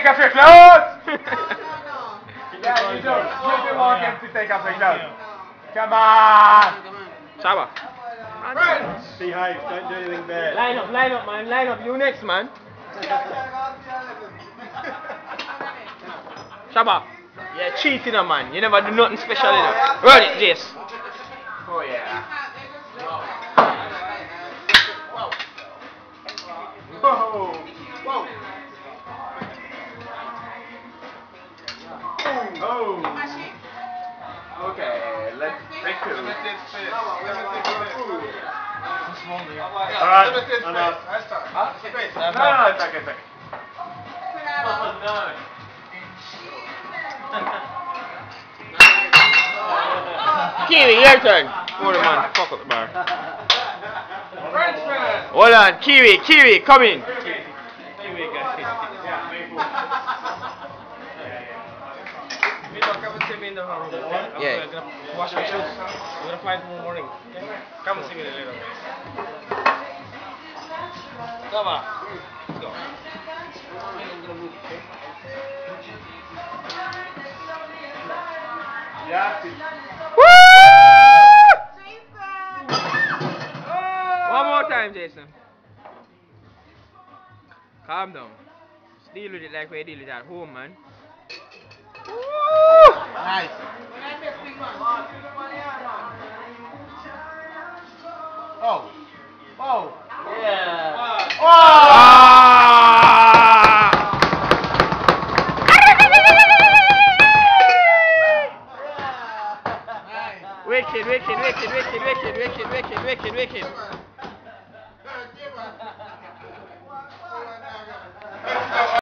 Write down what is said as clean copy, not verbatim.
take off your clothes! Yeah, you don't. You don't want him to take off your clothes. Come on! Shabba. Beehive, don't do anything bad. Line up, man. Line up. You next, man. Shabba. Yeah, cheating, man. You never do nothing special, you know. Run it, Jace. Oh, yeah. Whoa! Whoa! Oh! Okay, let's take two. Alright, enough. No, it's okay, it's okay. Kiwi, your turn. Hold on, man. Fuck up the bar. Hold on, Kiwi, come in. Yeah. Wash my shoes. We're gonna fly tomorrow morning. Come and see me later. Come on. Let's go. Woo! One more time, Jason. Calm down. Just deal with it like we deal with it at home, man. Woo! Nice. Oh. Oh. Yeah. Ah! Wicked.